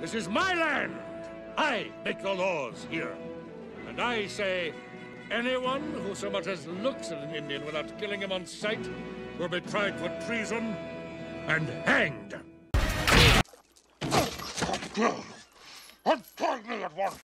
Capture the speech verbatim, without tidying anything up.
This is my land. I make the laws here. And I say, anyone who so much as looks at an Indian without killing him on sight will be tried for treason and hanged. Untie me at once!